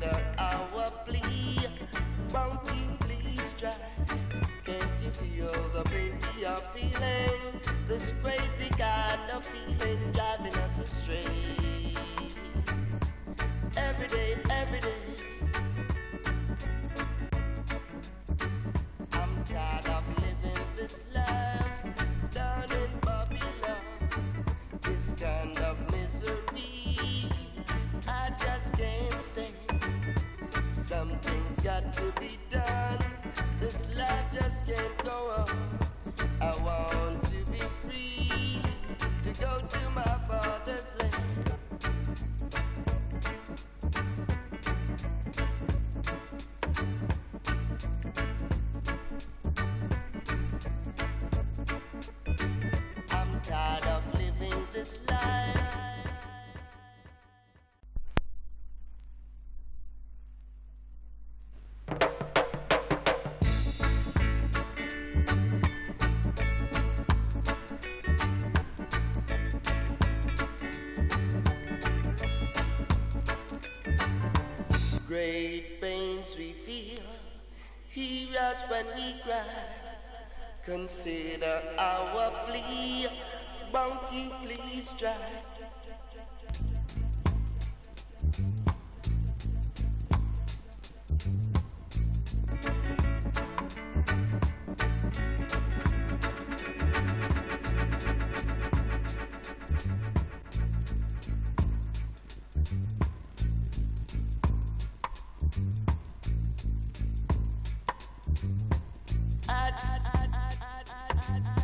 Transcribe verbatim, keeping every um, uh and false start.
consider our plea. Won't you please try? Can't you feel the pain we are feeling? This crazy kind of feeling driving us astray. Every day, every day. I'm tired of living this life down in Babylon. This kind of misery I just can't stand. Something's got to be done. This life just can't go on. I want to be free to go to my father's land. I'm tired of living this life. Great pains we feel, hear us when we cry. Consider our plea, won't you please try? I, I, I, I, I, I, I.